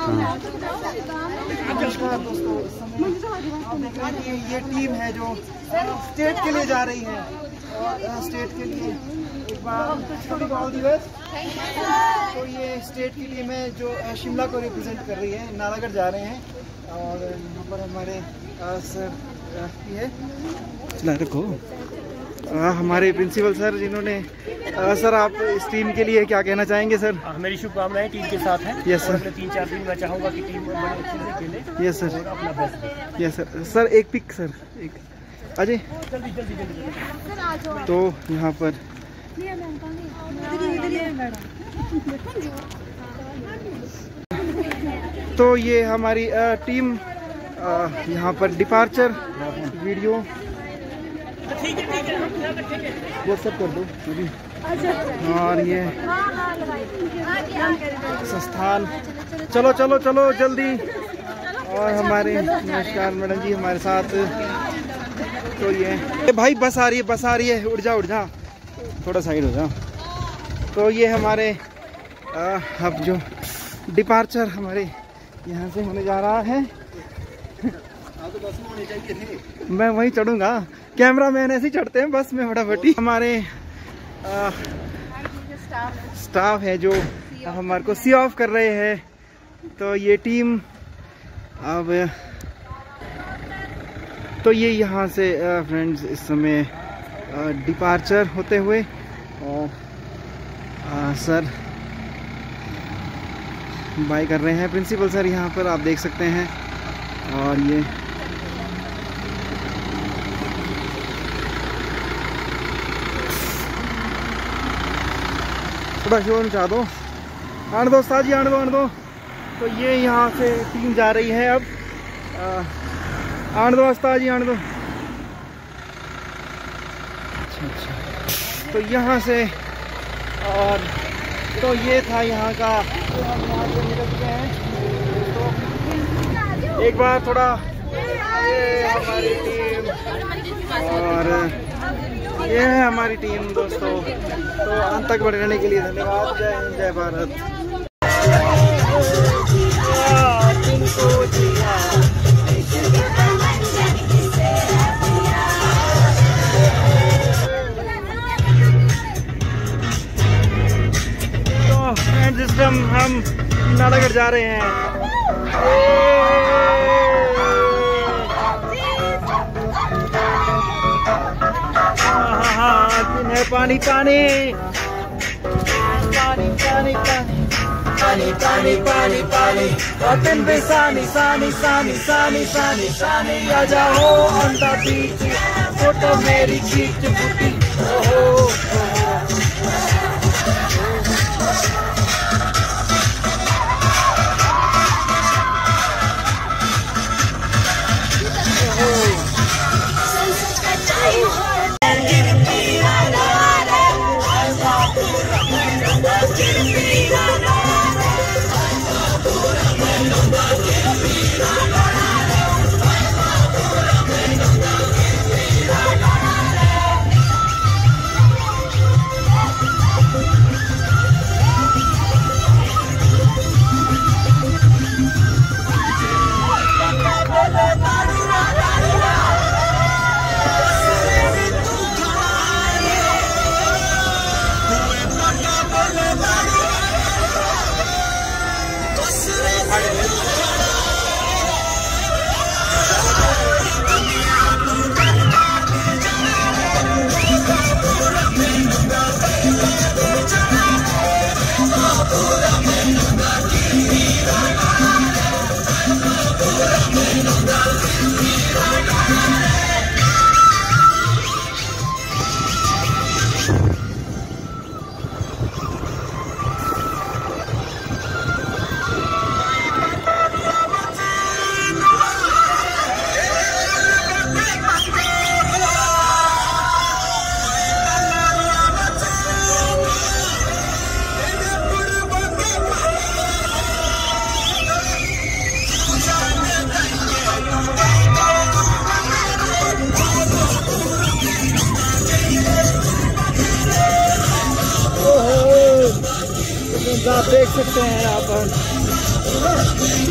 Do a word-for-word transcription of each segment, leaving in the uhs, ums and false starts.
नमस्कार दोस्तों, आप देख रहे हैं कि ये टीम है जो स्टेट के लिए जा रही है और स्टेट के लिए एक बार ऑल द बेस्ट। तो ये स्टेट की टीम है जो शिमला को रिप्रेजेंट कर रही है, नालागढ़ जा रहे हैं और यहाँ पर हमारे सर ये रखो आ, हमारे प्रिंसिपल सर जिन्होंने आ, सर आप इस टीम के लिए क्या कहना चाहेंगे सर? आ, मेरी शुभकामनाएं टीम के साथ हैं। Yes sir. अगले तीन चार दिन मैं चाहूँगा कि टीम बड़े अच्छे से खेले। यस सर, अपना बेस्ट। Yes sir. सर एक पिक सर, एक अजय जल्दी जल्दी जल्दी। तो यहाँ पर तो ये हमारी आ, टीम यहाँ पर डिपार्चर वीडियो वो सब कर दो और ये संस्थान। चलो चलो चलो जल्दी। और हमारे नमस्कार मैडम जी हमारे साथ। तो ये भाई बस आ रही है, बस आ रही है, उड़ जा उड़ जा, थोड़ा साइड हो जा। तो ये हमारे आ, अब जो डिपार्चर हमारे यहाँ से होने जा रहा है। मैं वहीं चढ़ूंगा, कैमरा मैन ऐसे ही चढ़ते हैं बस में फटाफटी। हमारे आ, स्टाफ है जो हमारे को सी ऑफ कर रहे हैं। तो ये टीम अब तो ये यहाँ से फ्रेंड्स इस समय डिपार्चर होते हुए और आ, सर बाय कर रहे हैं। प्रिंसिपल सर यहाँ पर आप देख सकते हैं। और ये थोड़ा शोर मचा दो, आने दो उस्ताद जी, आने दो आने दो। तो ये यहाँ से टीम जा रही है अब, आने दो उस्ताद जी, आने दो। अच्छा अच्छा, तो यहाँ से और तो ये था यहाँ का, तो हम यहाँ से निकल गए हैं। तो एक बार थोड़ा ये हमारी टीम और ये है हमारी टीम दोस्तों। तो अंत तक बने रहने के लिए धन्यवाद। जय हिंद, जय भारत। तो फ्रेंड्स इस टाइम हम नालागढ़ जा रहे हैं। है पानी पानी पानी पानी पानी पानी पानी पानी दिन भी सानी सानी सानी सानी सानी सानी आ जाओ ऑन द बीच, फोटो मेरी खींच फूटी। ओहो आप देख सकते हैं यहाँ पर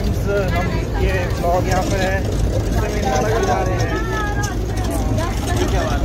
फ्रेंड्स, हम ये ब्लॉग यहाँ पर है, इसमें नालागढ़ जा रहे हैं। क्या बात है।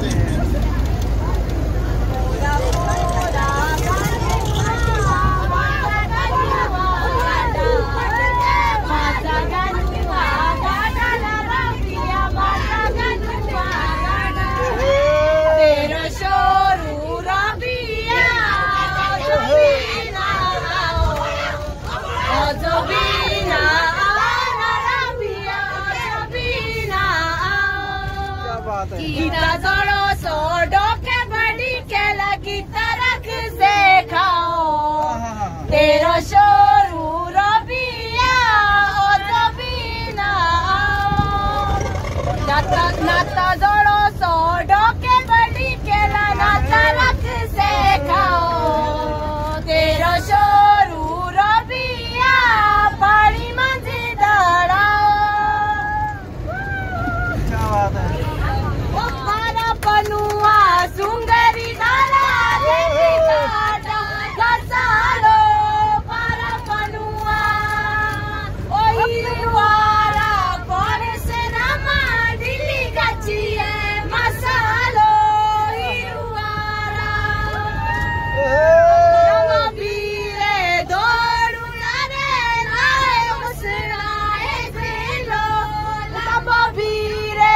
गीता जोड़ो सो डोके बड़ी के लगी तरक से खाओ तेरो शोरू रबिया ओ रबीना नाता नाता जोड़ो सो डोके बड़ी के लगा तरक से खाओ तेरो शोरू रबिया पानी मंजी दड़ाओ। क्या बात है। पनुआ सुंदरी दाला देवी काटा गसालो पारा पनुआ ओही वारा कौन से नमा दिल्ली गचिए मसालो हिरुआरा नम बीरे दौड़ू रे लाए उसराए दिलो लब बीरे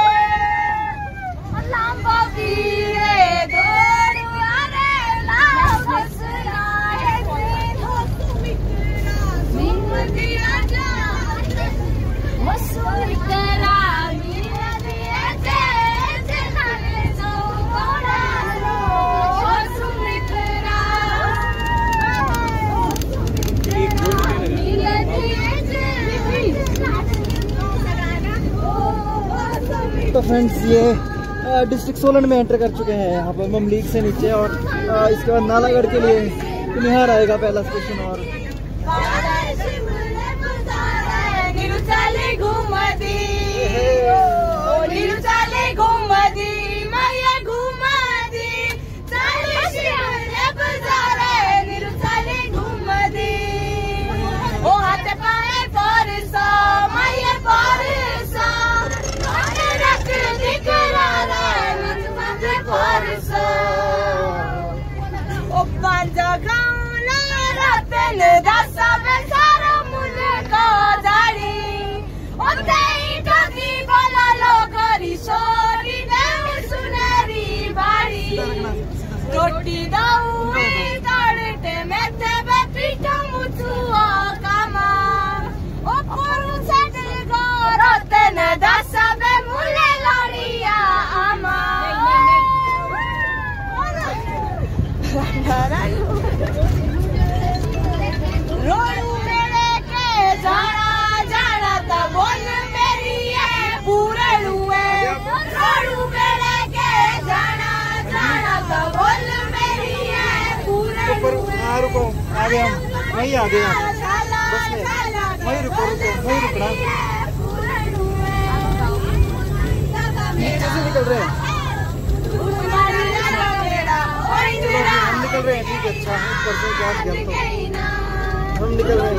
तो फ्रेंड्स, ये डिस्ट्रिक्ट सोलन में एंटर कर चुके हैं। यहाँ पर ममलीक से नीचे, और आ, इसके बाद नालागढ़ के लिए कुनिहार आएगा पहला स्टेशन। और रोटी दाऊए ताड़ते में तेबे पीठा मुचुआ कामा ओ पुरु सेट गोरते न दसबे मुले लड़िया आमा रोलू मेरे के जाना जाना ता बोल मेरी है पूरे लुए रोलू मेरे के जाना जाना ता बोल हाँ रुको, आ गए हम, वहीं आ गए हम, बस में वहीं रुको रुको वहीं रुकना। कैसे निकल रहे हैं? हम निकल रहे हैं, ठीक है, अच्छा है, परसों क्या किया तो हम निकल रहे हैं।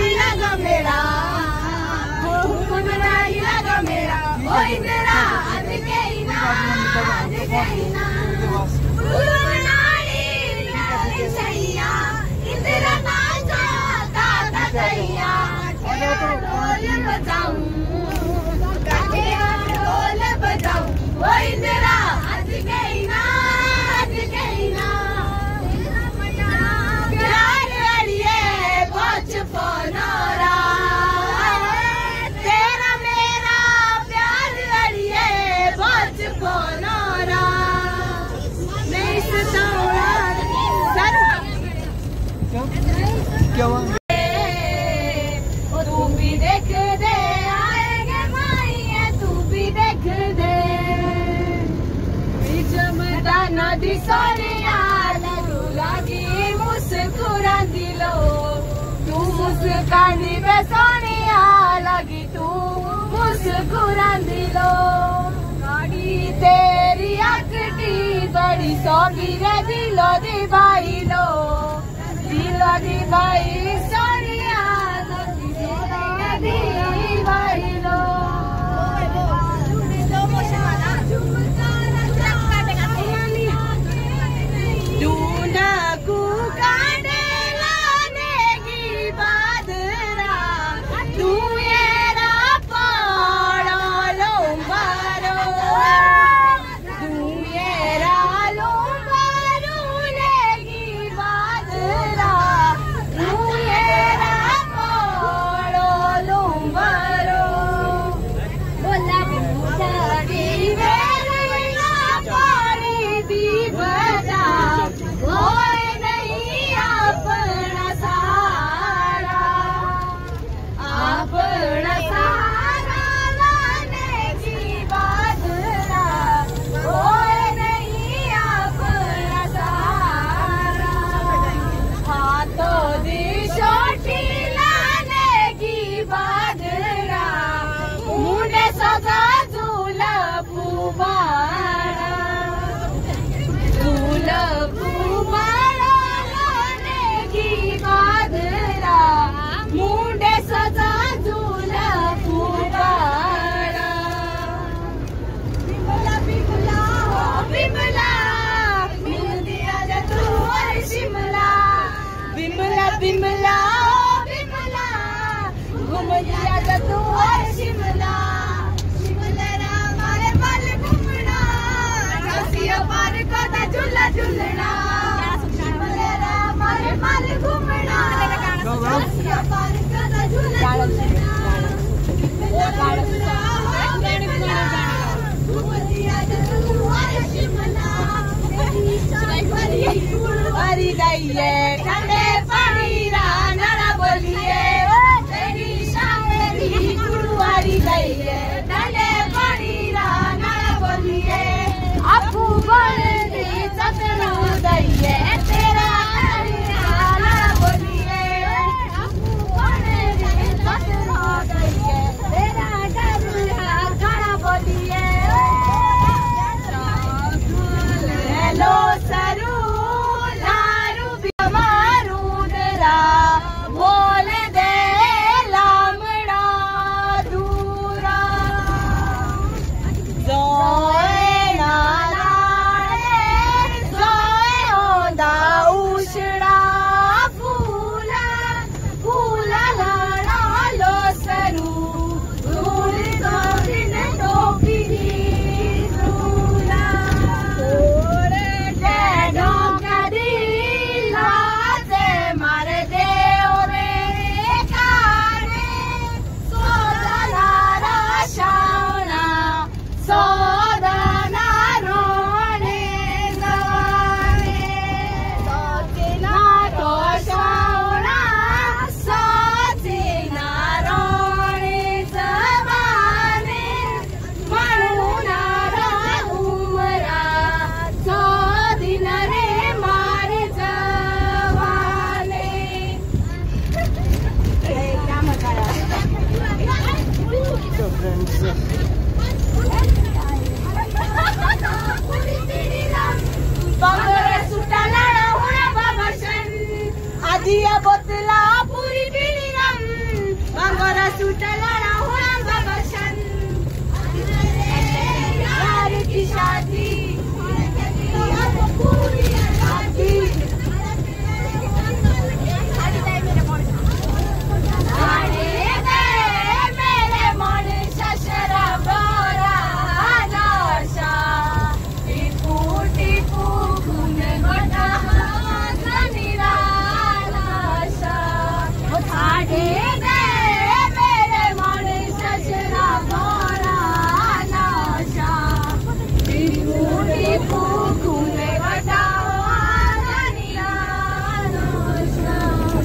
क्या हुआ? तू भी देख दे आएंगे माई तू भी देख दे जमदा नदी सोनिया लगी मुस्कुरा दिलो तू मुस्कानी बे सोनिया लगी तू मुस्कुरा दिलो गाड़ी तेरी अकटी बड़ी सोगी रे दिलो दी भाई लो दिलो दी भाई सोनिया लगी अपना सहारा लाने की बादरा, कोई नहीं अपना सहारा। हाथों दी छोटी लाने की बादरा, मुंडे सजा झूला फुबारा, झूला फुबारा लाने की बादरा, मुंडे सजा झूला फुबारा। बिमला बिमला हो बिमला, मिल दिया जा तू और शिमला। बिमला बिमला हो बिमला, घूम दिया जा तू और शिमला। शिमला रा मारे बाल घूमना, रसिया पार का झूला झूलना। शिमला रा मारे बाल घूमना, रसिया पार का झूला झूलना। बिमला हो बिमला, घूम दिया जा तू और शिमला। हरी गईए ठंडे पानी रा नारा बोलिए, तेरी शामेरी गुरुवारी गईए ठंडे पानी रा नारा बोलिए। आपू बोले सतरू दईए, तेरा नारा बोलिए। आपू बोले सतरू दईए, तेरा नारा बोलिए। हेलो सरू लारू मारू डरा, बोले दे लामड़ा दूरा। जोए नारायण जोए होंदा उछड़ा, फूला फूला लाड़ा लो सरू, दूर दूर टोपी दूला। मारे दे सोदा शावना, सोदा रोने जवाने। सोचना तो शावना, सोचना रोने जवाने। मनुना उमरा, सो दिन रे मारे जवाने। क्या मजा आया। तो फ्रेंड्स बांगरे सुटाला हुआ बाबाशन, आदिया बोतला पूरी पीड़ीरम। बांगरा सुटाला हुआ बाबाशन, यार की शादी पूरी शादी। मेरे मन शशरा बोरा नाशा, टिपू टिपू घूमे गोटा निरा नाशा। उठाड़े दे मेरे मन शशरा बोरा नाशा, टिपू टिपू घूमे गोटा निरा नाशा।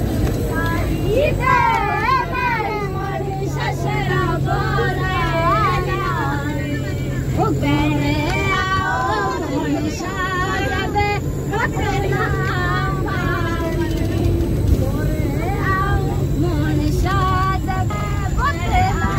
मेरे मन शशरा बोरा गए आओ मन शारद रखना हमारी। आओ मन शारद रखना।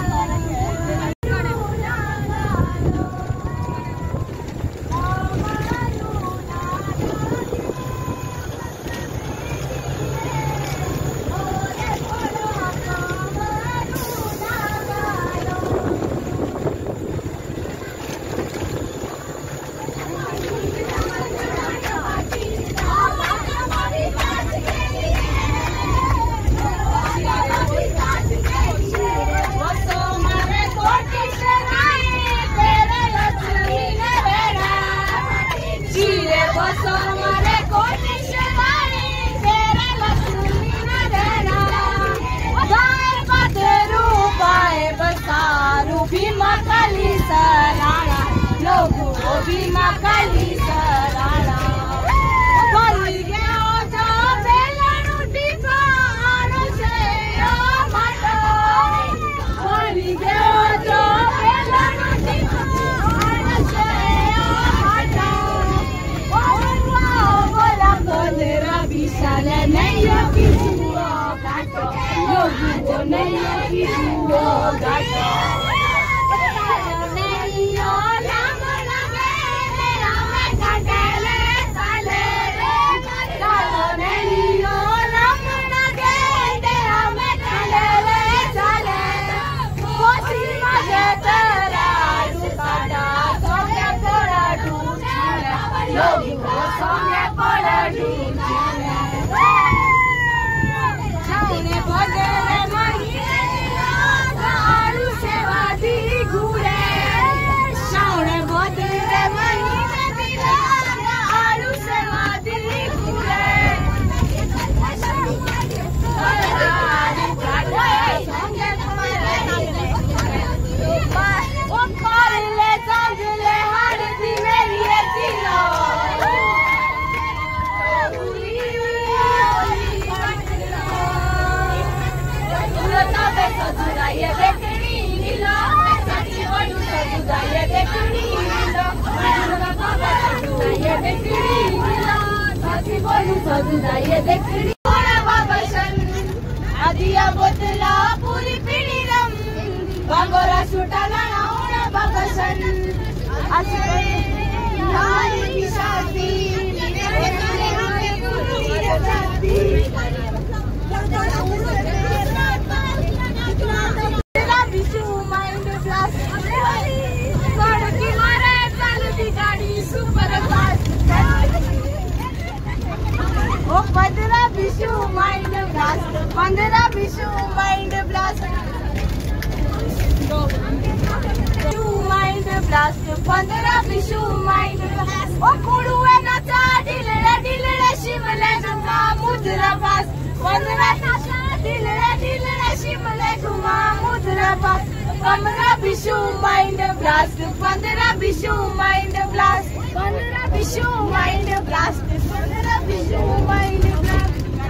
आदिया बोतला पूरी पिढी रम बांगोरा सुटाला नावण बाबसन नारी की शादी विशू माइंड ब्लास्ट सड़की मारे चलती गाड़ी सुपर फास्ट ओ पंद्रह विशू माइंड ब्लास्ट पंद्रह Vishu mind blast mind blast पंद्रह विशू माइंड ब्लास्ट ओ कुड़ुए नचा ढिलड़े ढिलड़े शिमले जुमा मुद्रा पास पंद्रह नचा ढिलड़े ढिलड़े शिमले जुमा मुद्रा पास पंद्रह विशू माइंड ब्लास्ट पंद्रह विशू माइंड ब्लास्ट पंद्रह विशू माइंड ब्लास्ट पंद्रह विशू माइंड ब्लास्ट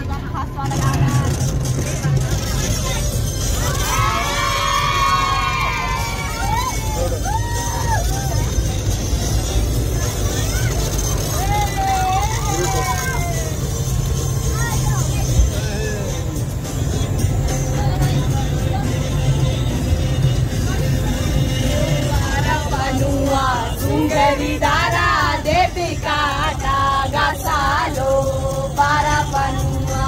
दारा देवी काटा गासालो para panua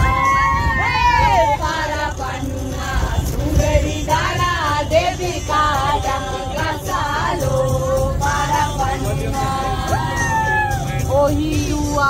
para panua sungari dara devi kaada gasalo para panua ohi dua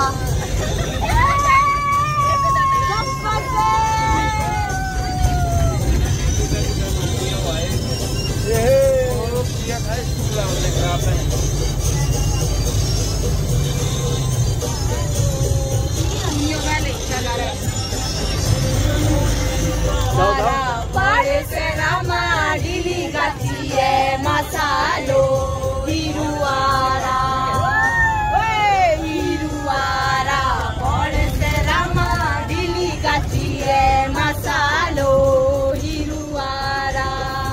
Pare se rama dili gatiye masalo hiruara hey hiruara pare se rama dili gatiye masalo hiruara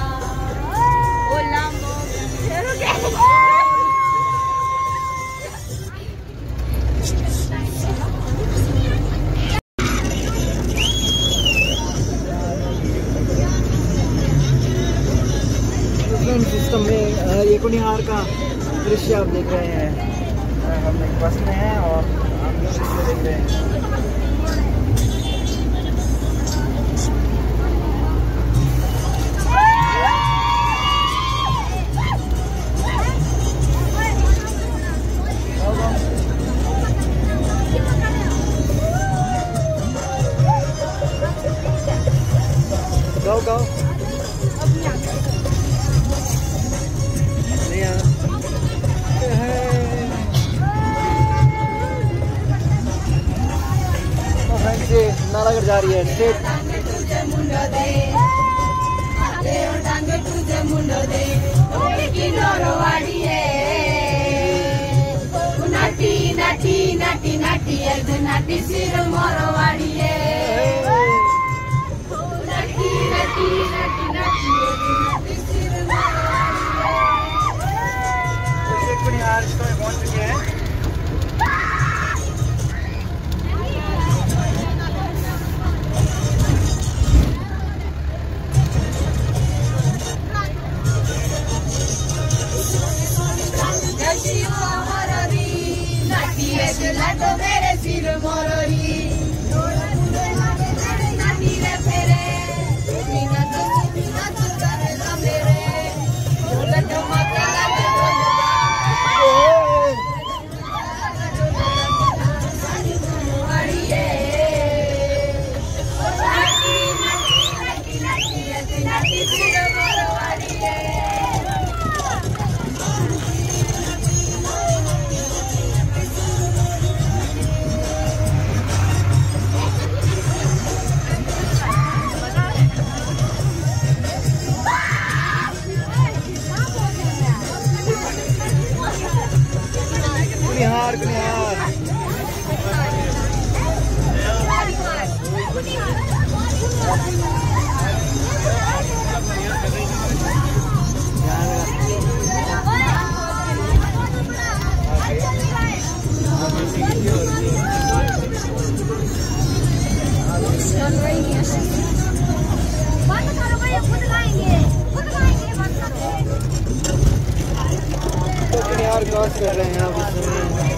olambo system में ये कुनिहार का दृश्य आप देख रहे हैं। हम एक बस में हैं और हम दृश्य देख रहे हैं। Go go. नालागढ़ जा रही है स्टेट नाटी नाटी नाटी नाटी नाटी सिर मोरवाड़ी है नाटी नाटी नाटी नाटी नाटी सिर मोरवाड़ी है पहुंच चुके हैं। कुनिहार कुनिहार कुनिहार क्रॉस कर रहे हैं आप इस समय।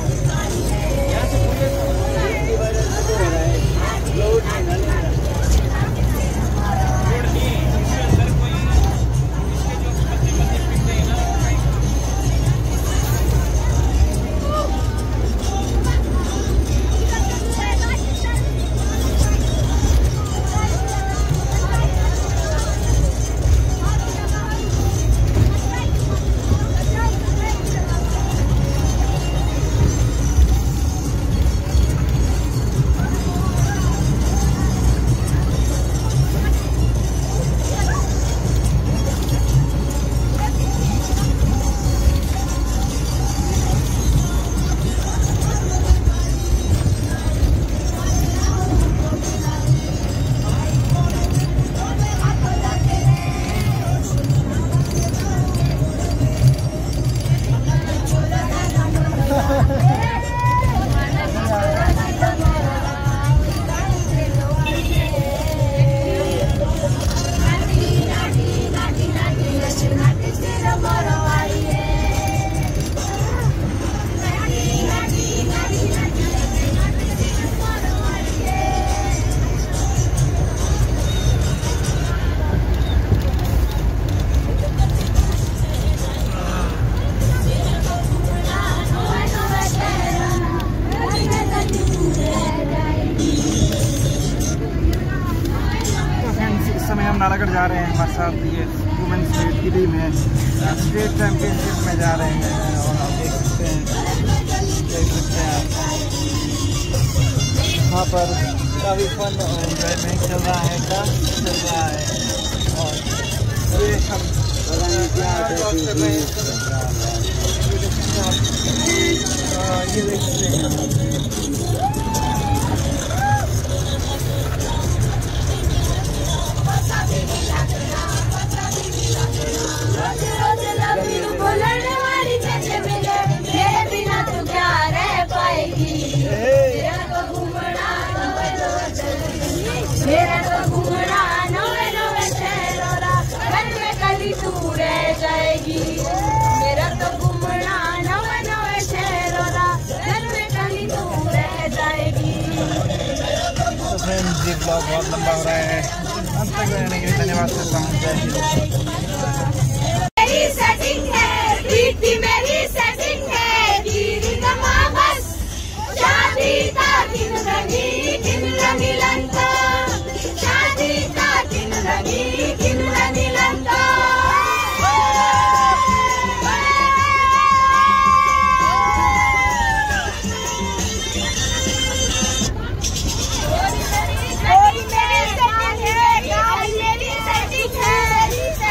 नालागढ़ जा रहे हैं। हमारे साथ ये वुमेन स्टेट की टीम है, स्टेट चैंपियनशिप में जा रहे हैं और आप देख सकते हैं देख सकते हैं आप वहाँ पर काफ़ी फन और एंजॉयमेंट चल रहा है, डांस चल रहा है और ये हम ये देखते हैं। मेरा तो घूमना नवे नवे शहरों घर में कभी तू रह जाएगी। मेरा तो घूमना नवे नवे शहरों घर में कभी तू रह जाएगी। तो फ्रेंड्स ये ब्लॉग बहुत लंबा हो रहा है, अंत तक रहने के लिए धन्यवाद करता हूँ। जय हिंद। मेरी सेटिंग है प्रीति, मेरी सेटिंग है दीदी कमा बस शादी का दिन रंगी दिन रंगी लंका शादी का दिन रंगी दिन रंगी लंका। मेरी सेटिंग है मेरी सेटिंग है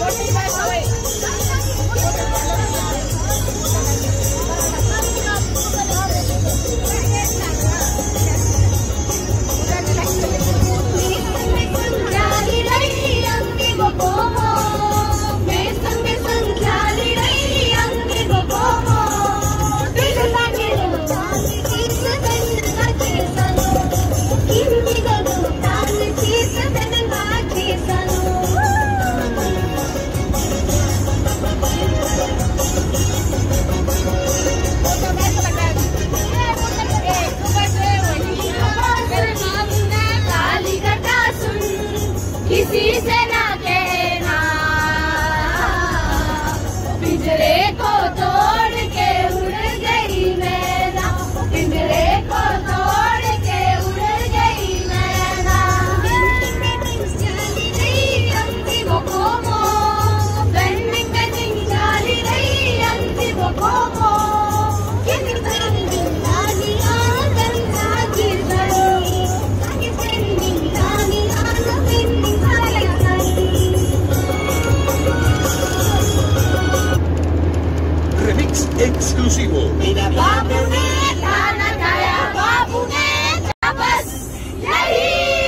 Exclusivo. Mira बाबू ने खाना खाया, बाबू ने बस यही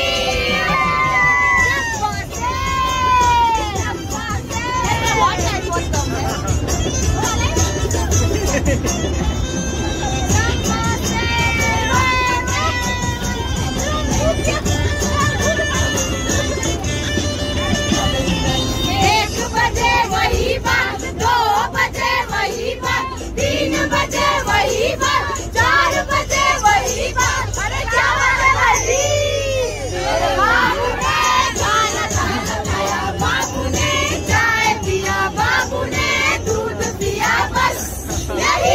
एक बजे वही बात, दो बजे वही बात, तीन बजे वही बात, चार बजे वही बात, अरे क्या बजे वही। बाबू ने खाना खाया, बाबू ने चाय पिया, बाबू ने दूध पिया, बस यही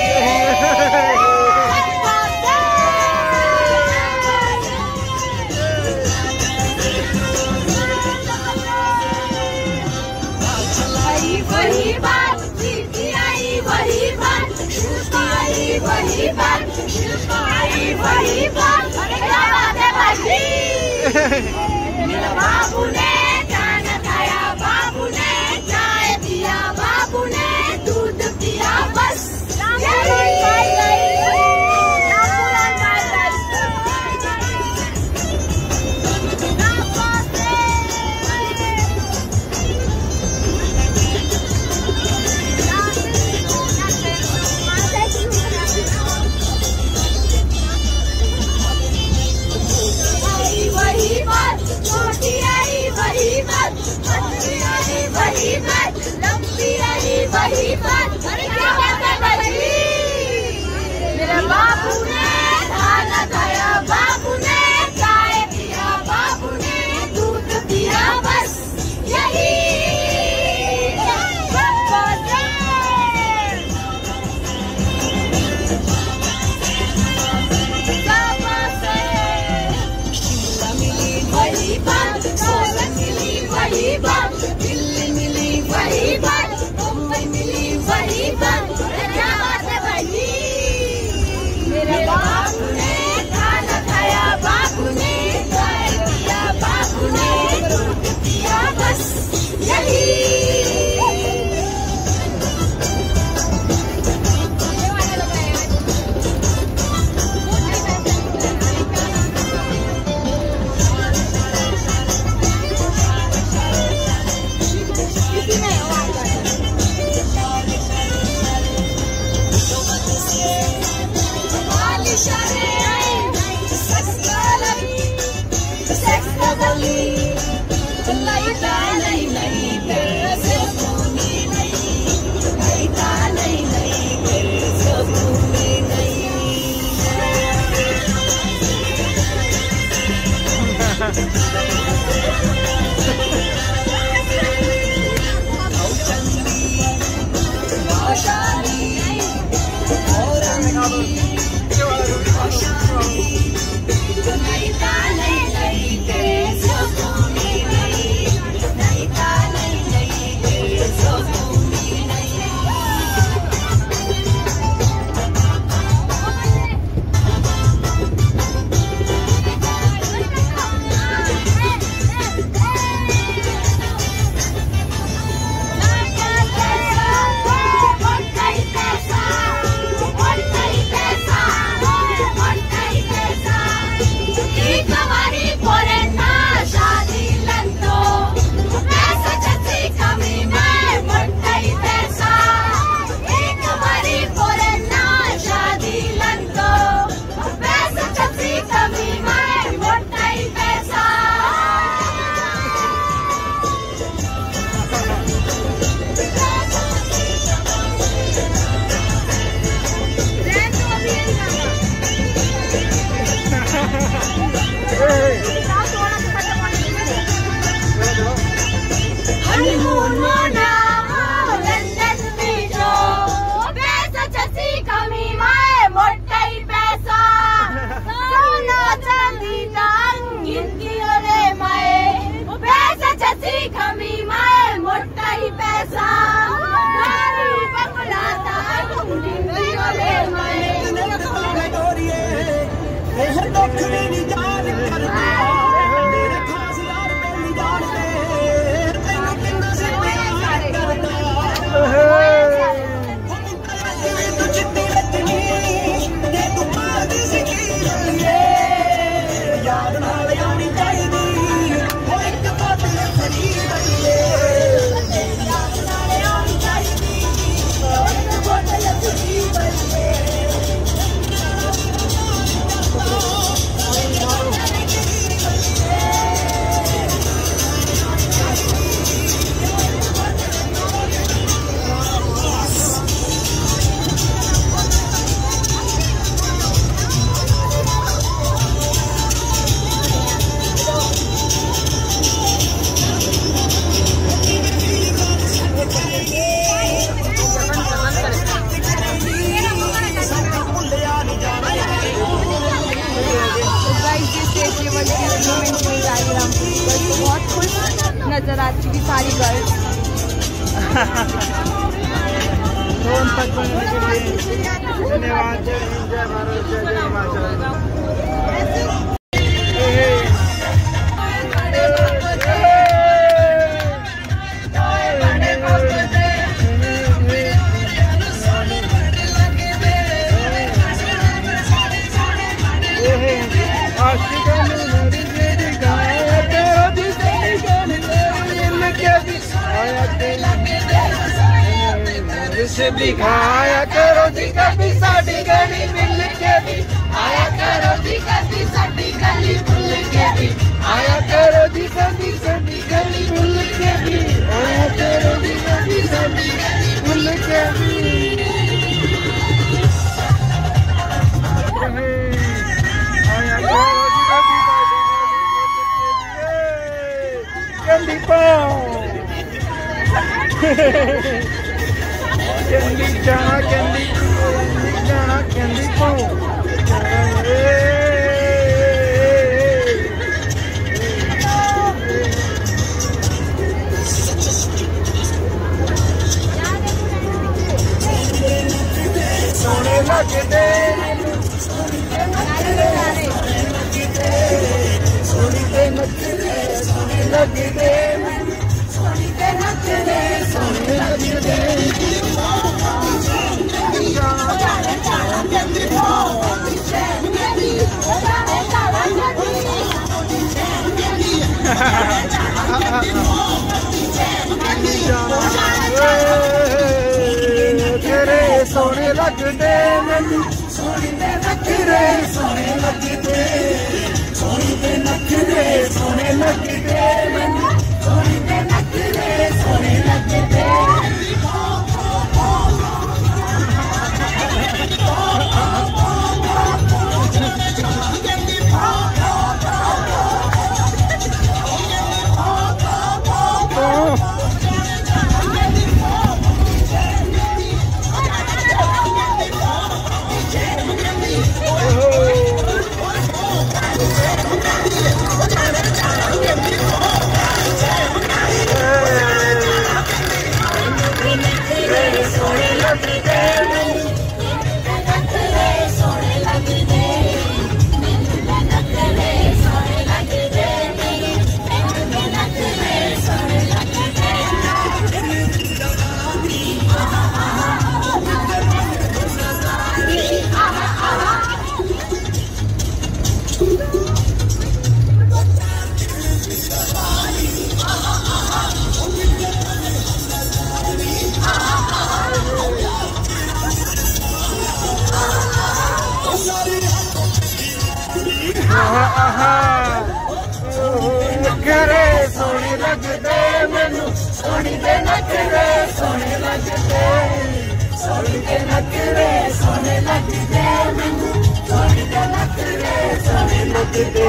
वही बात, चीटी आई वही बात, शिल्पा आई वही बात, शिल्पा आई वही बात, अरे क्या बात है भाई। मेरा बाबू ने खाना खाया, बाबू ने चाय पिया, बाबू ने दूध पिया, बस वही बात, छोटी आई वही बात, पतली आई वही बात, लंबी आई वही बात, अरे क्या बात है भाई। मेरे बाबू ने खाना खाया, बाबू ने चाय पिया, बाबू ने दूध पिया, बस यही वही बात, सोलन मिली वही बात, दिल्ली मिली वही बात, मुंबई मिली वही बात, क्या बात है भाई। मेरे बाबू ने खाना खाया, बाबू ने चाय पिया, बाबू ने दूध पिया, बस यही फोन तक बनाने के लिए धन्यवाद। जय हिंद, जय भारत, जय जय हिमाचल। दिखाया करो जी कभी साड़ी गली मिल के भी, आया करो जी कभी साड़ी गली मिल के भी, आया करो जी कभी साड़ी गली मिल के भी, आया करो जी कभी साड़ी गली मिल के भी। आया करो जी कभी साड़ी गली मिल के भी। Candy jana, candy, candy jana, candy pong. Sone lagde, sone lagde, तेरे सोने लगदे मैनू, सोने दे नखरे सोने लगदे, सोने दे नखरे सोने लगदे मैनू, सोने दे नखरे सोने लगदे। नखरे सोने लगदे मैनू, सोने दे नखरे सोने लगदे, सोने दे नखरे सोने लगदे मैनू, सोने दे नखरे सोने लगदे।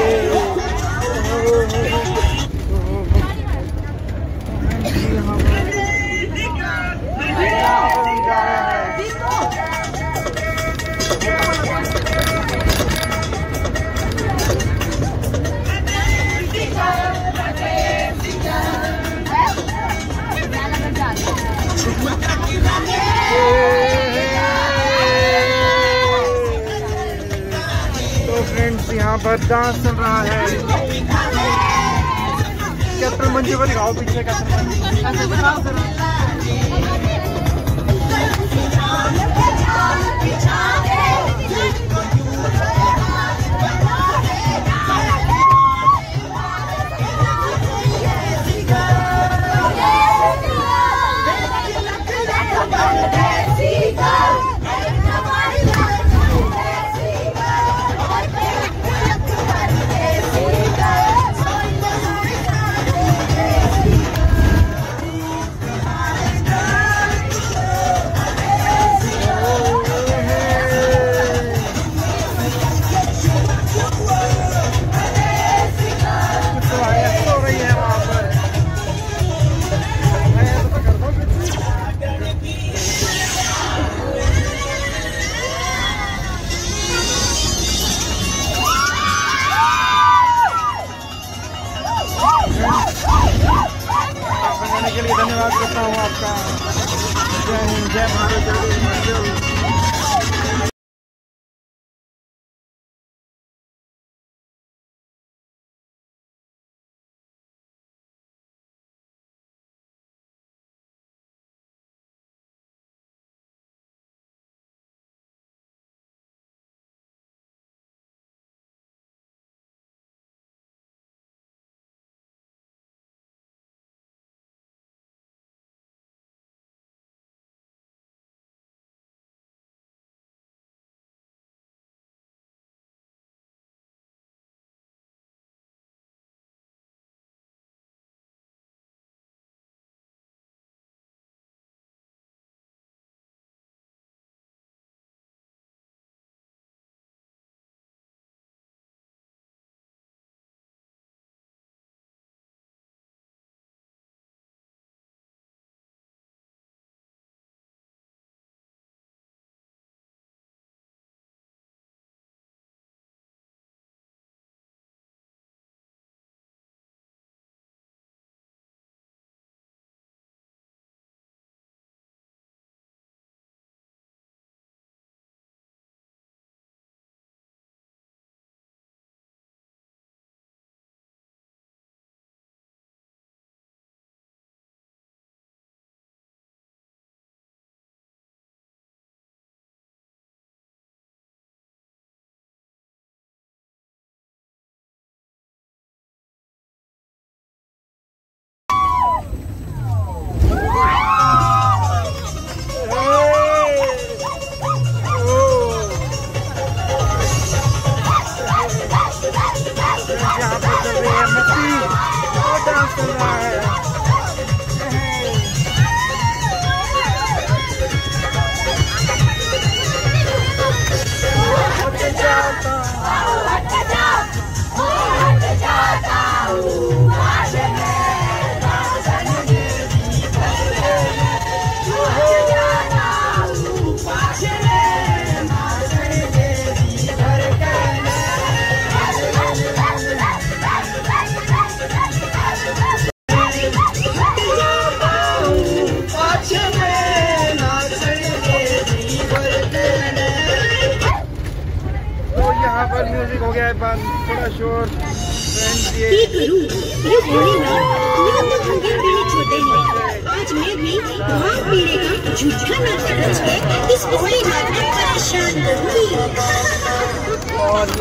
तो फ्रेंड्स यहाँ पर डांस चल रहा है। कैप्टन मंजू को दिखाओ पीछे कैप्टन नमस्कार, जय हिंद, जय भारत, जय हिंद। म्यूजिक हो गया है बंद, थोड़ा शोर करूं ये भोलेनाथ मेरे तो अंगे पीले छोटे हैं। आज मैं भी भांग पीने का झूठा नाटक रच के इस भोलेनाथ को परेशान करूंगी। और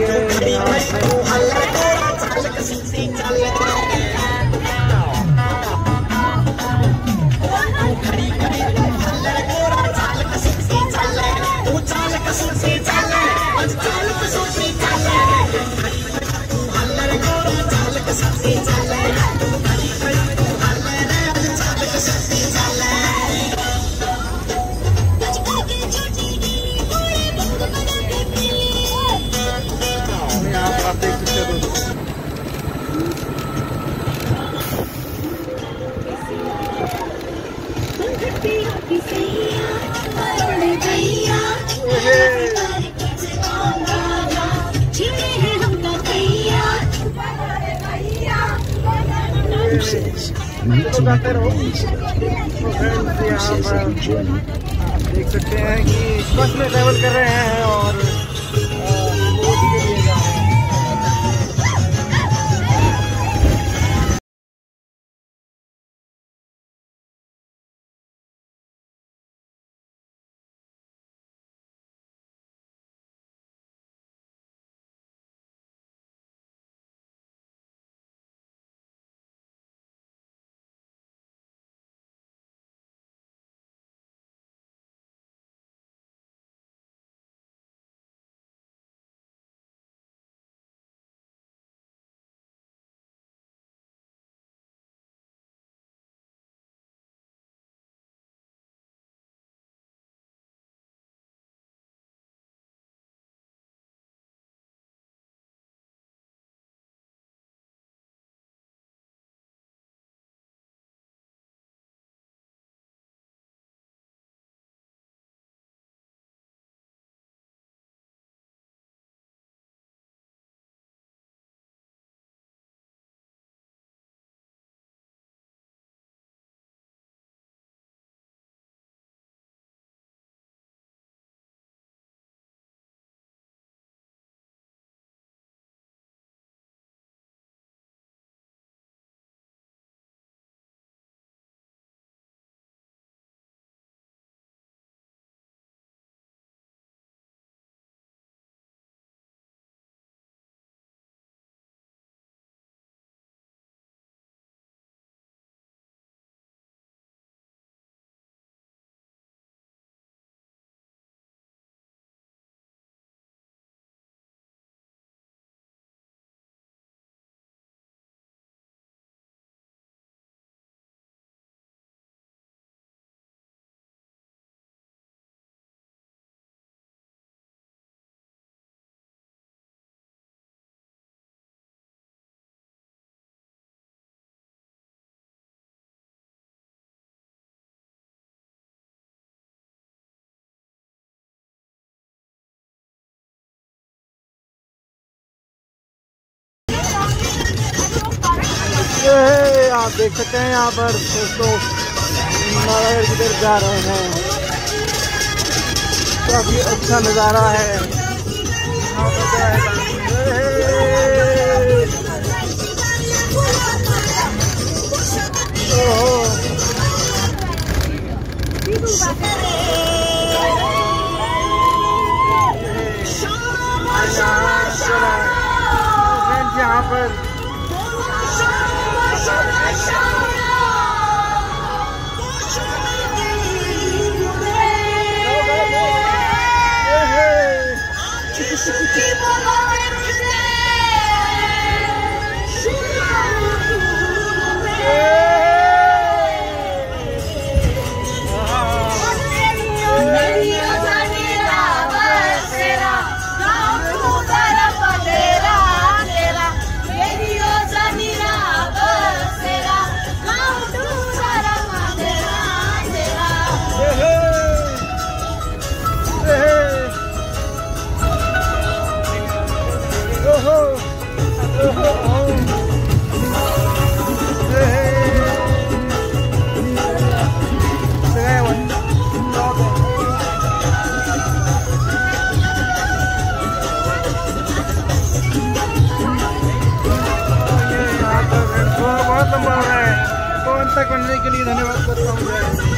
आप देख सकते हो दोस्तों, देख सकते हैं कि बस में ट्रैवल कर रहे हैं और आप देख सकते हैं यहाँ पर दोस्तों नारायण किधर जा रहे हैं। काफी अच्छा नज़ारा है यहाँ पर क्या है। यहाँ पर तक बनने के लिए धन्यवाद करता हूँ।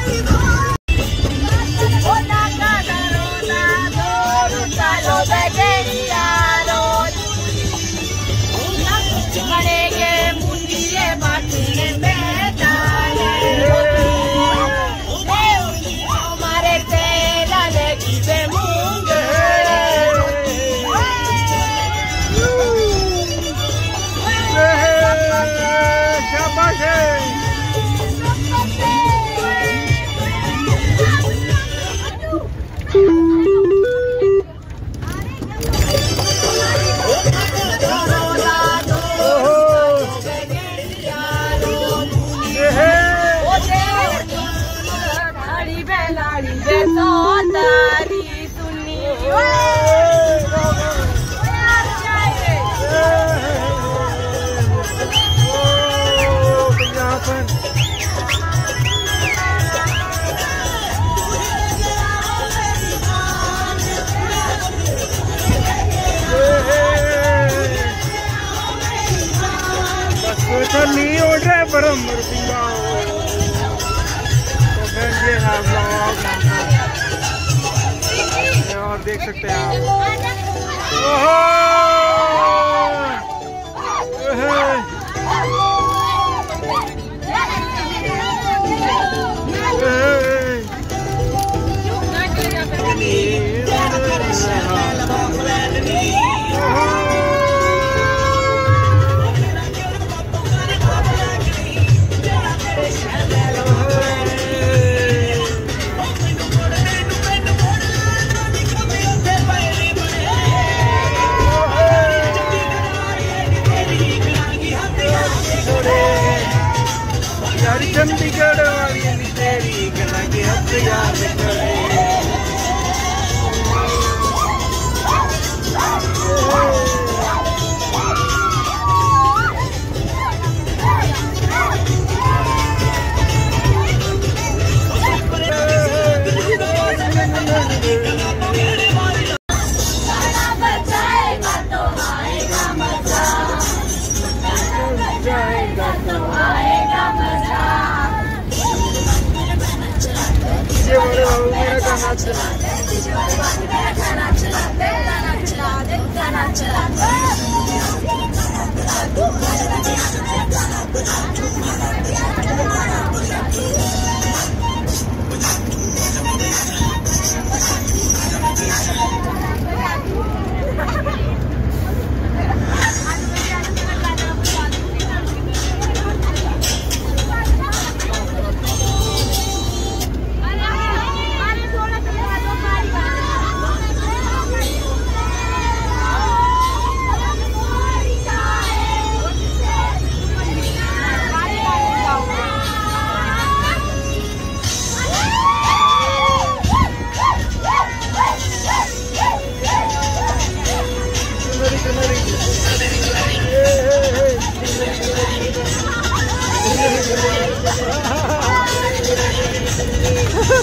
नहीं उड़ रहे परम और देख सकते हैं आप। चंडीगढ़ वाली तेरी गला के हद याद करे।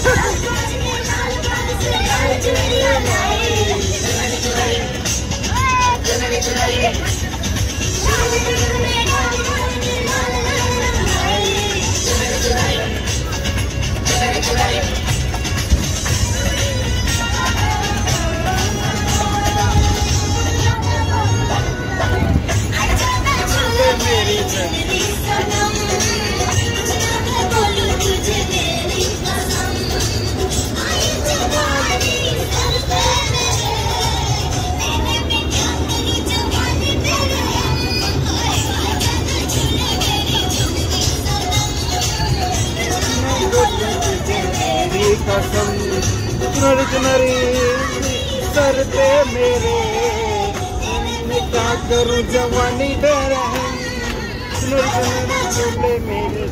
चुनरी चुनरी सर पे मेरे, मैं क्या करूं जवानी दे रहे। चुनरी चुनरी मेरे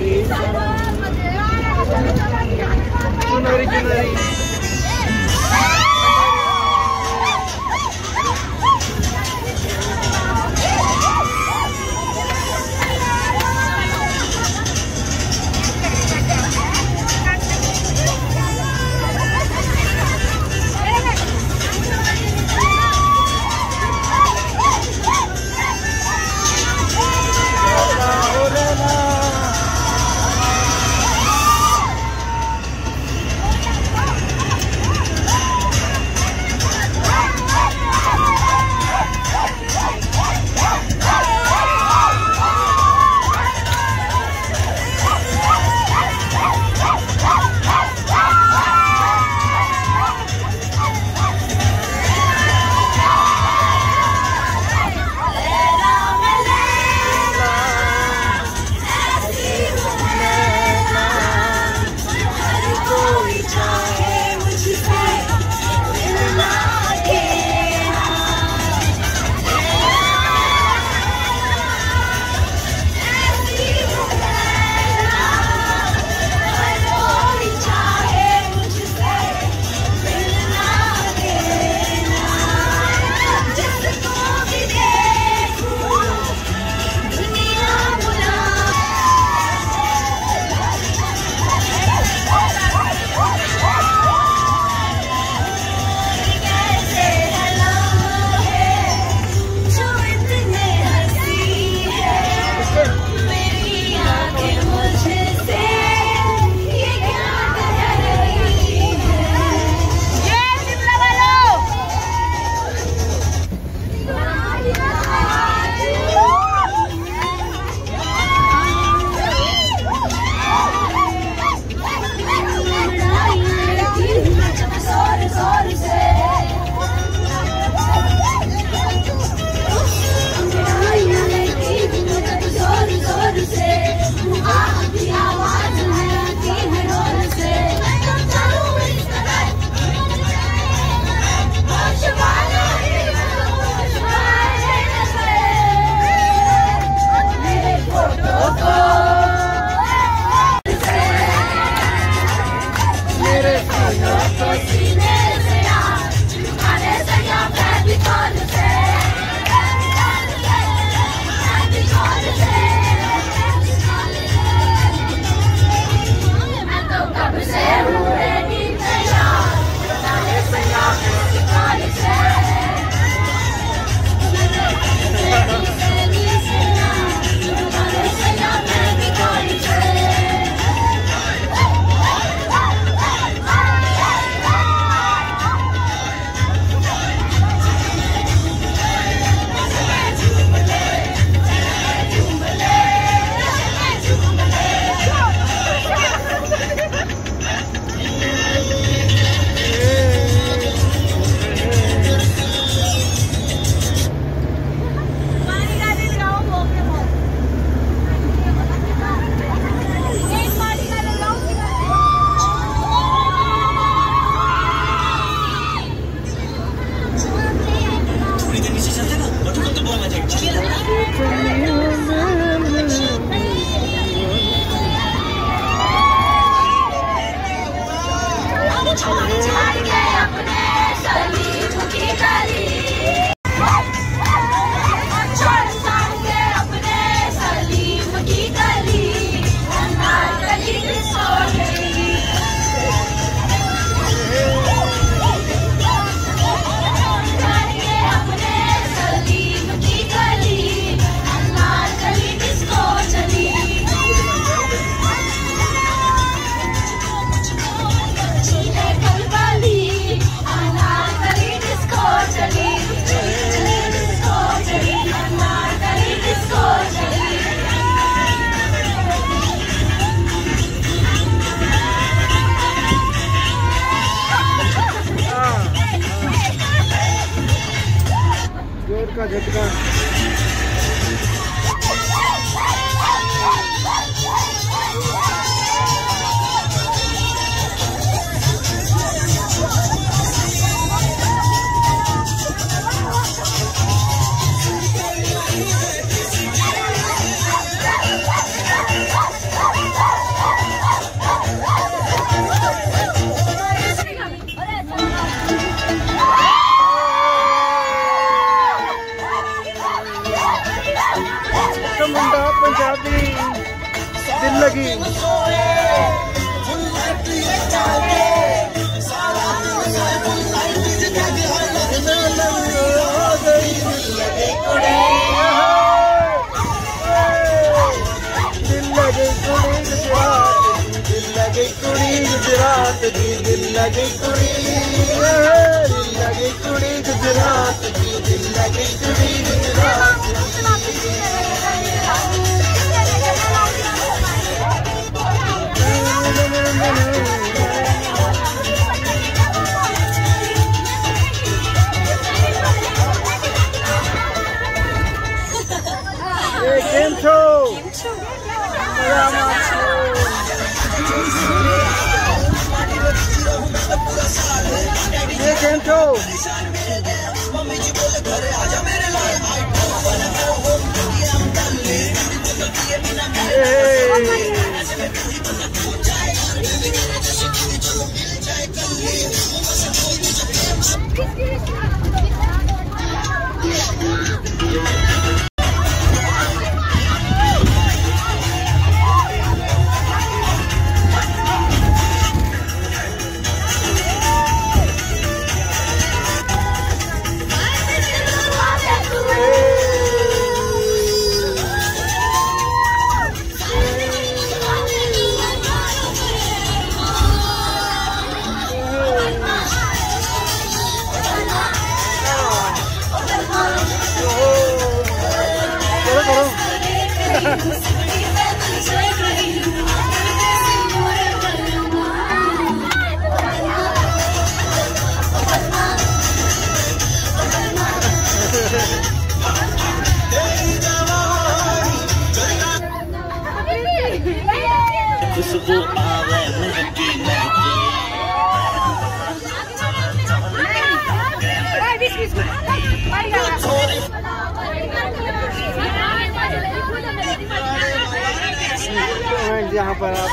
चुनरी चुनरी झटका। मुंडा पंजाबी दिल लगी। दिल लगे कुड़ी गुजरात, दिल लगे कुड़ी गुजरात दी, दिल लगे कुड़ी, दिल लगे कुड़ी गुजरात दी, दिल लगे कुड़ी गुजरात। केम छो? ये केम छो? खुशबू आवे महकी महकी। यहाँ पर आप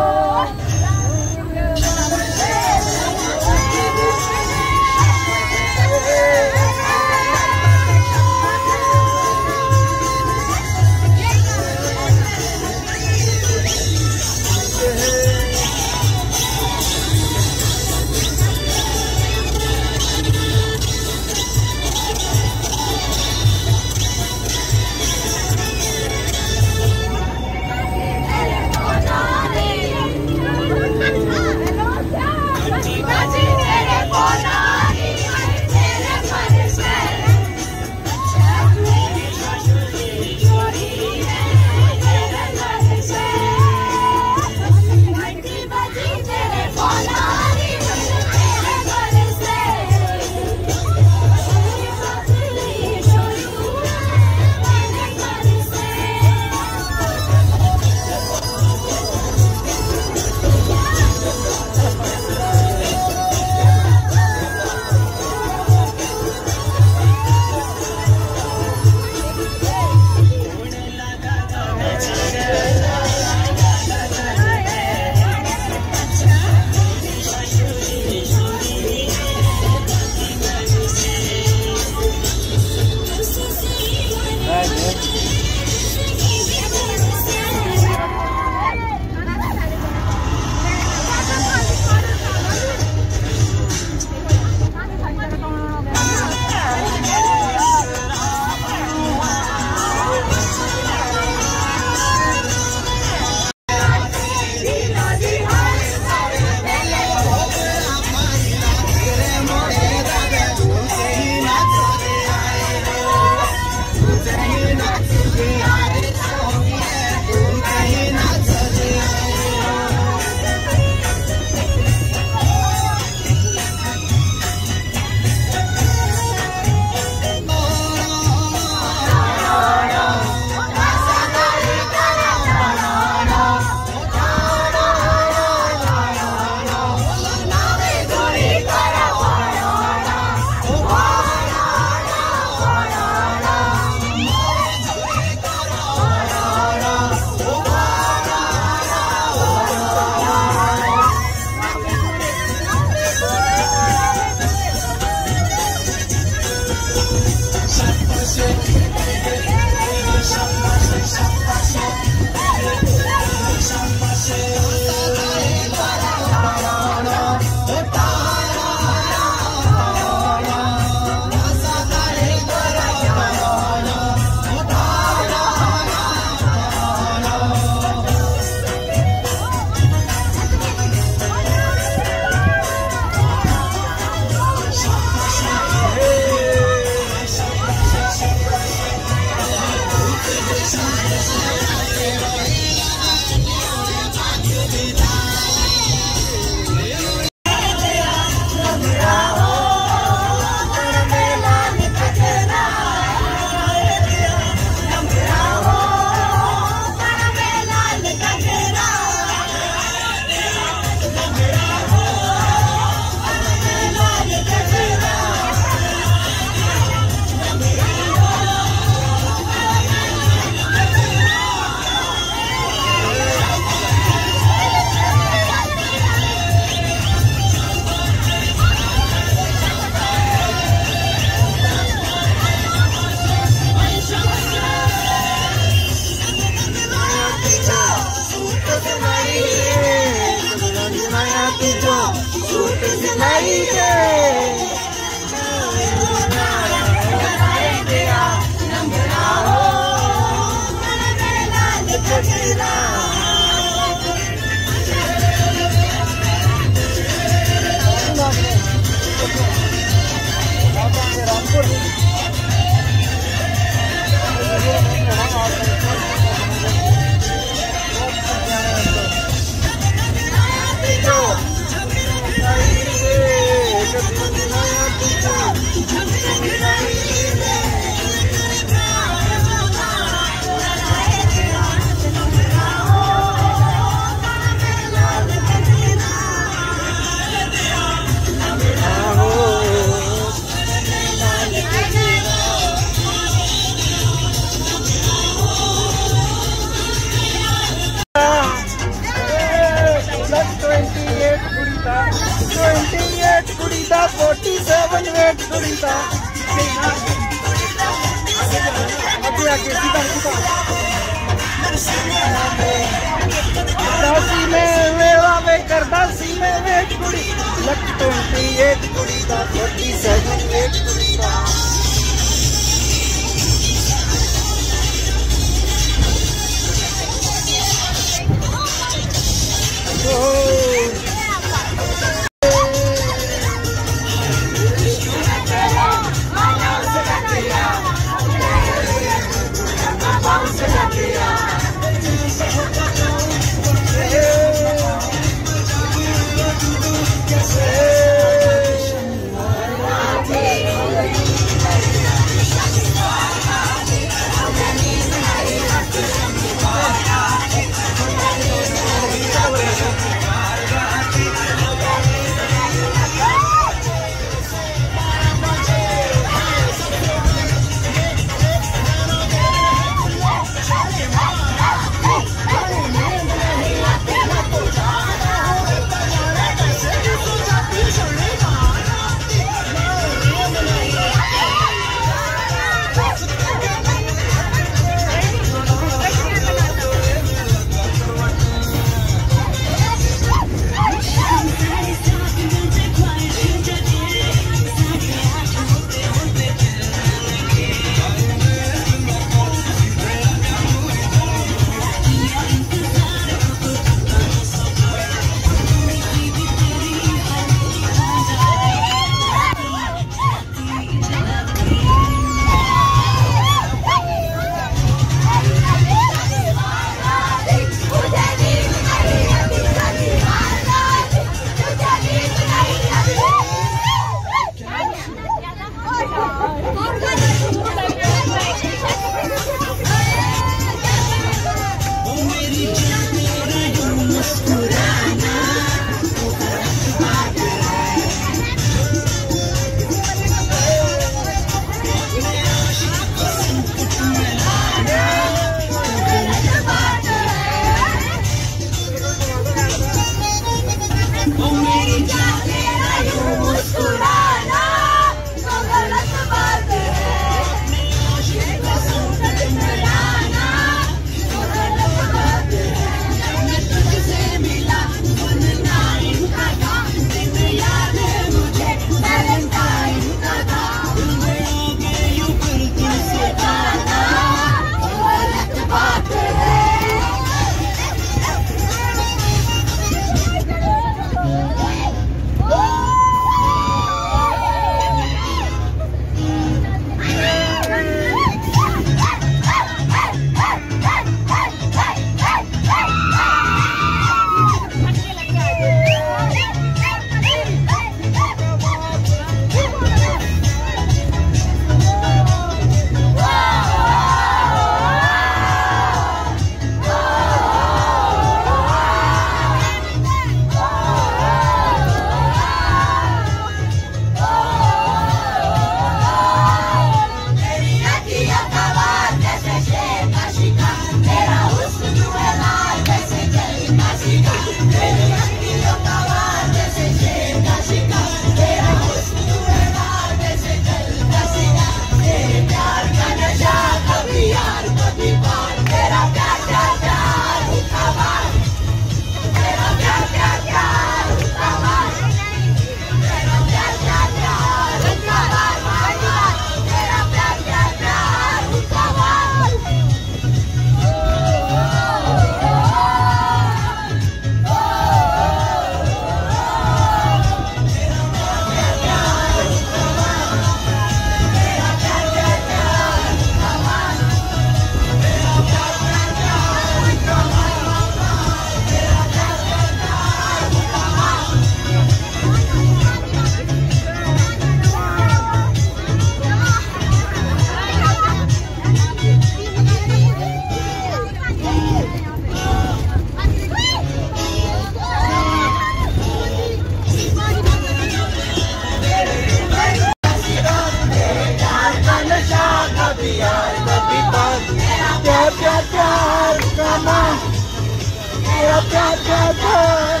तेरा प्यार प्यार प्यार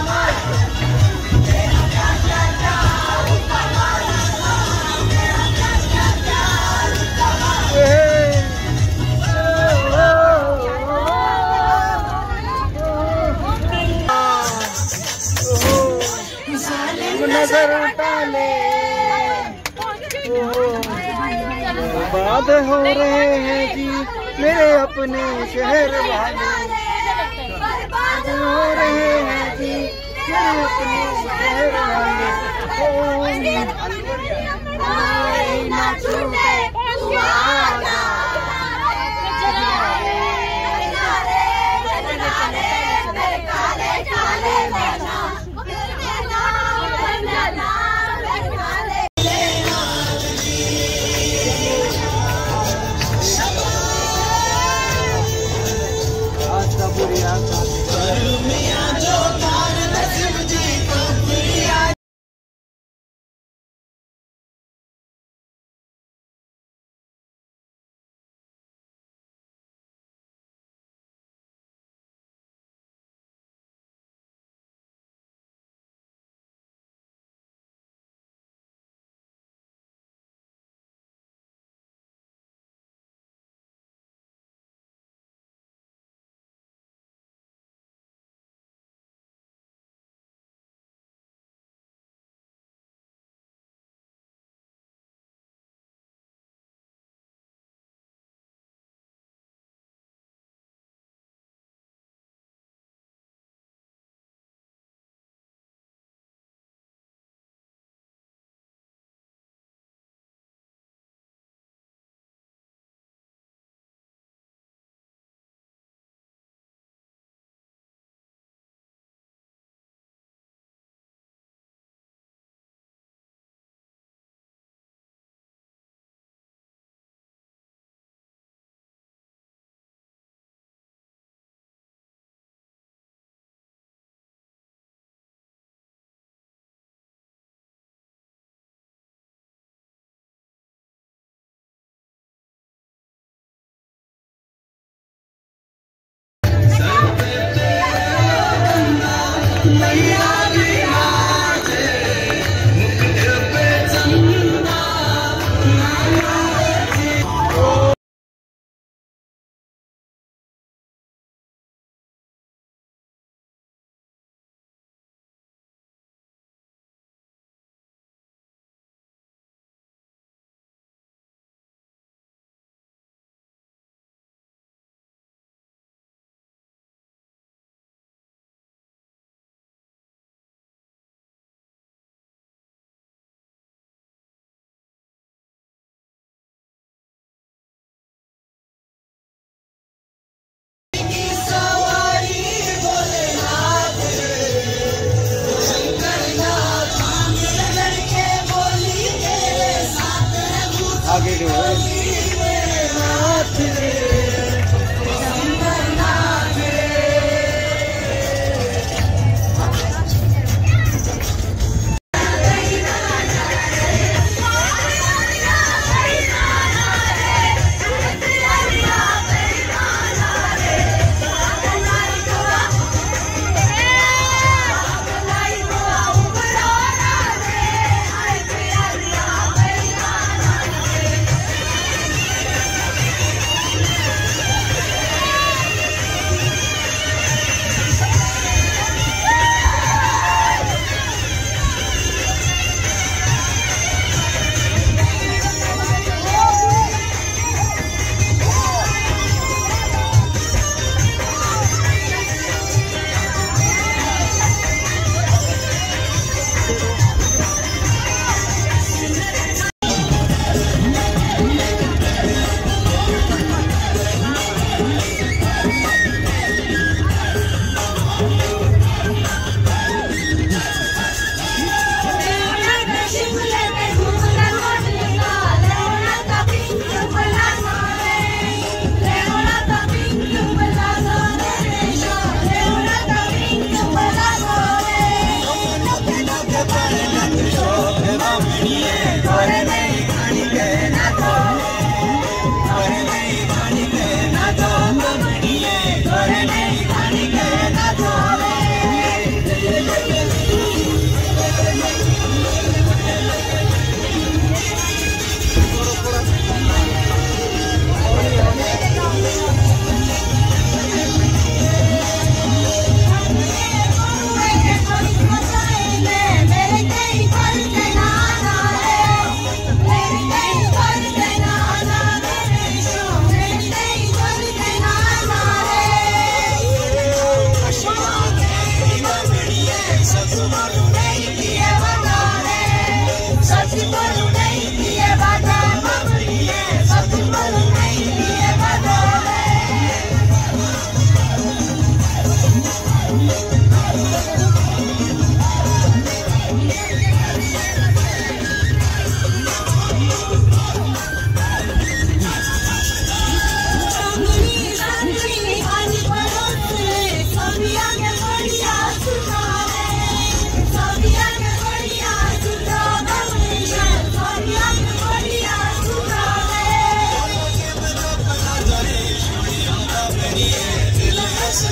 नजर उठा ले, बात हो रहे हैं जी मेरे अपने शहर वाले, हो रहे हैं जी मेरे अपने शहर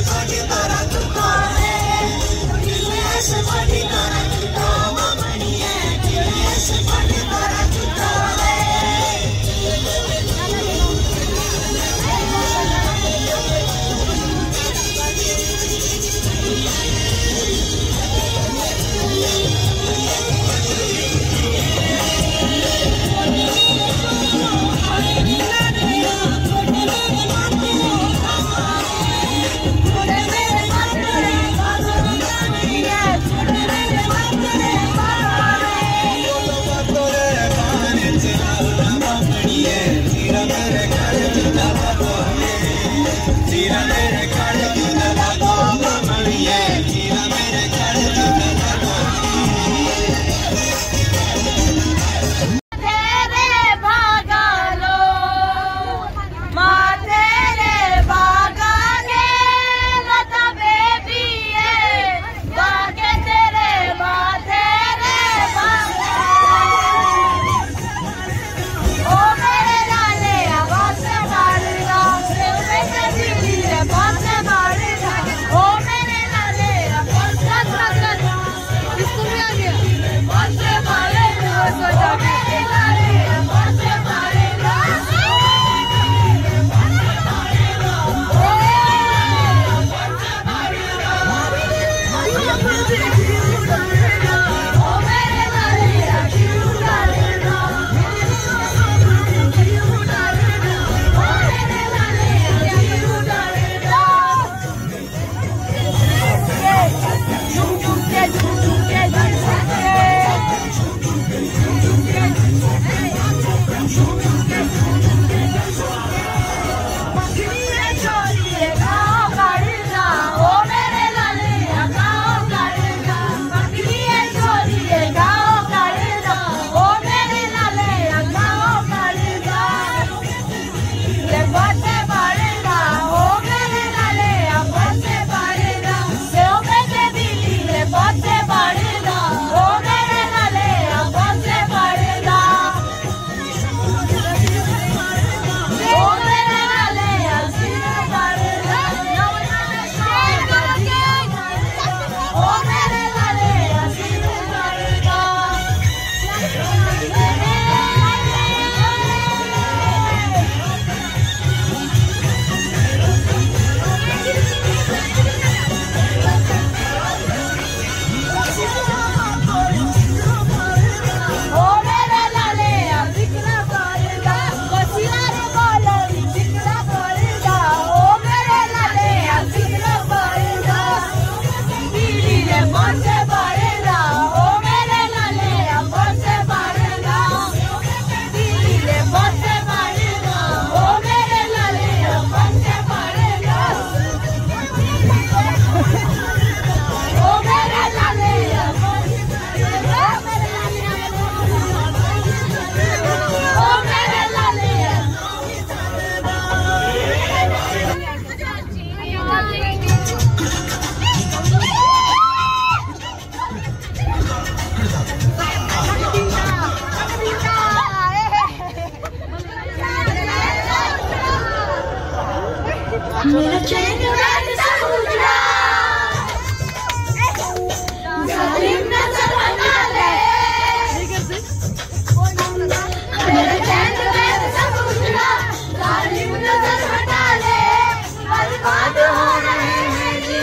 मेरा चैन समुद्रा जालिम नजर हटा ले मेरा चैन समुद्रा जालिम नजर हटा ले बर्बाद हो रहे हैं जी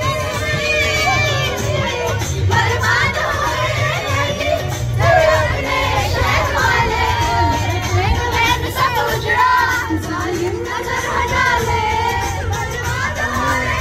बर्बाद हो रहे हैं जी अपने शहर वाले मेरा चैन समुद्रा जालिम नजर हटा ले बर्बाद हो रहे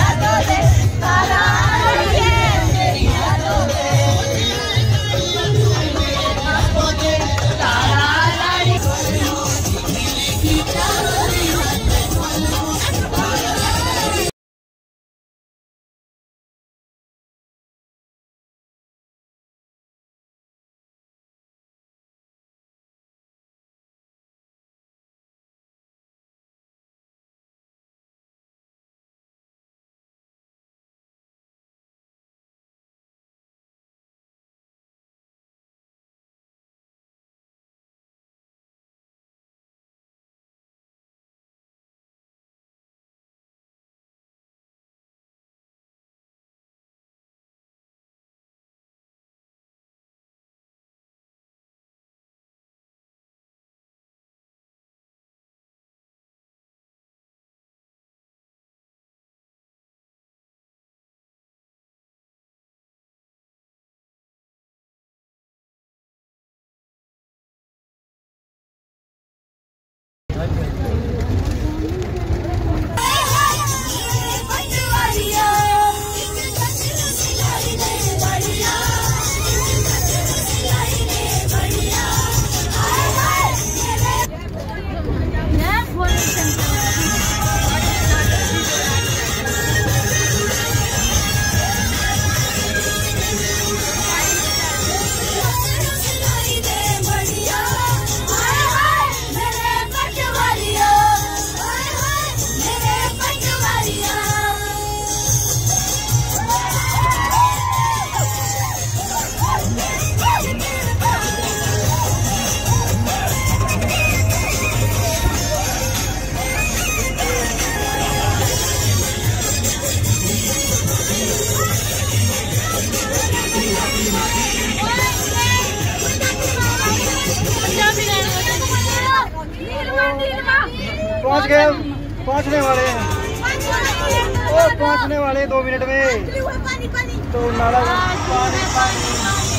यादों दे तारा लड़िए तेरी यादों दे तारा लड़ी पहुंच गए, पहुंचने वाले हैं और पहुंचने वाले दो मिनट में। तो नाला पानी पानी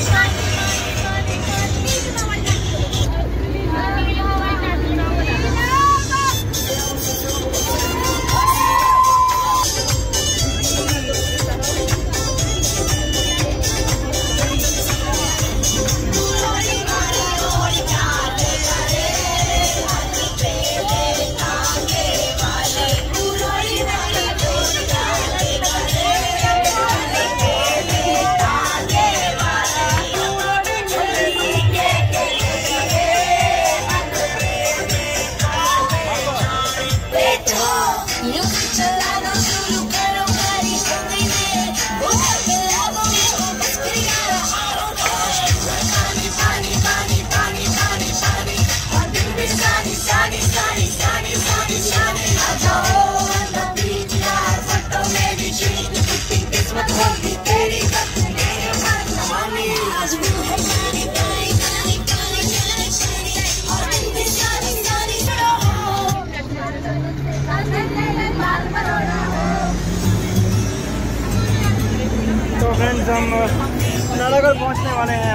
तो फ्रेंड्स हम नालागढ़ पहुंचने वाले हैं।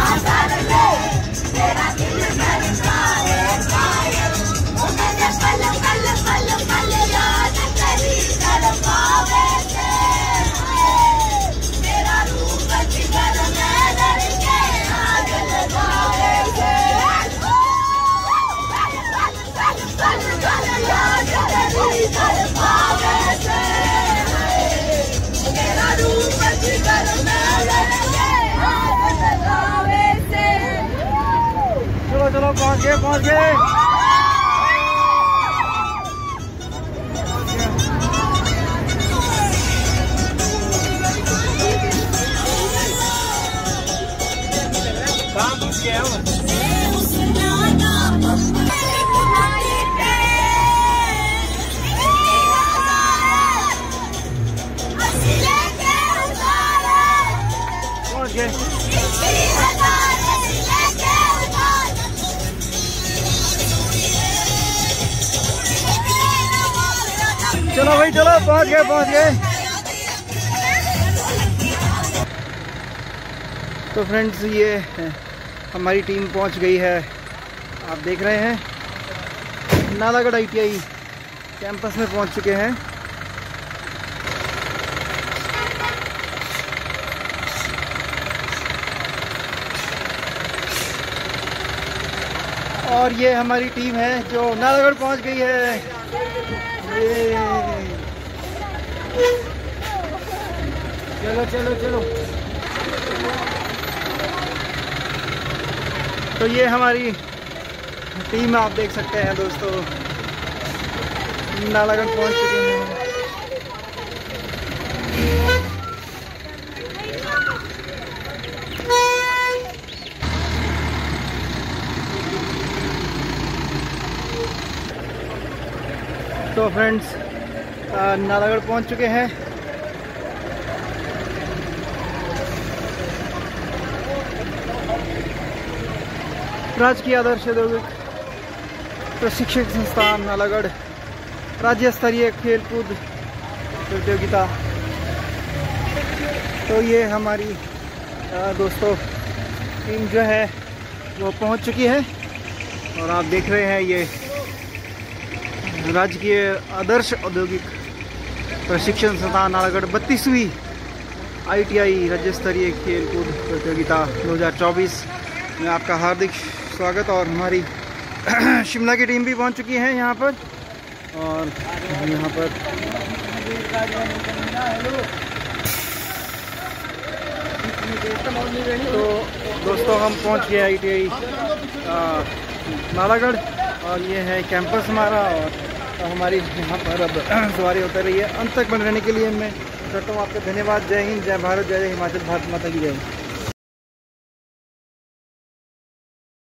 Pala पहुंच गए पहुंच गए कहाँ पहुंच गए हम? पहुंच गए। चलो भाई चलो पहुंच गए पहुंच गए। तो फ्रेंड्स ये हमारी टीम पहुंच गई है, आप देख रहे हैं Nalagarh I T I campus में पहुंच चुके हैं। और ये हमारी टीम है जो नालागढ़ पहुंच गई है। ये चलो चलो चलो। तो ये हमारी टीम आप देख सकते हैं दोस्तों, नालागढ़ पहुंच चुके हैं। तो फ्रेंड्स नालागढ़ पहुंच चुके हैं। राजकीय आदर्श औद्योगिक प्रशिक्षण संस्थान नालागढ़ राज्य स्तरीय खेलकूद प्रतियोगिता। तो ये हमारी दोस्तों टीम जो है वो पहुंच चुकी है और आप देख रहे हैं ये राजकीय आदर्श औद्योगिक प्रशिक्षण संस्थान नालागढ़ बत्तीसवीं आई टी आई राज्य स्तरीय खेलकूद प्रतियोगिता दो हज़ार चौबीस में आपका हार्दिक स्वागत। और हमारी शिमला की टीम भी पहुंच चुकी है यहाँ पर। और यहाँ पर तो दोस्तों हम पहुंच गए आई टी आई नालागढ़ और ये है कैंपस हमारा। और हमारी यहाँ पर अब सवारी होती रही है। अंत तक बने रहने के लिए मैं करता हूँ आपका धन्यवाद। जय हिंद, जय भारत, जय हिमाचल, भारत माता की जय।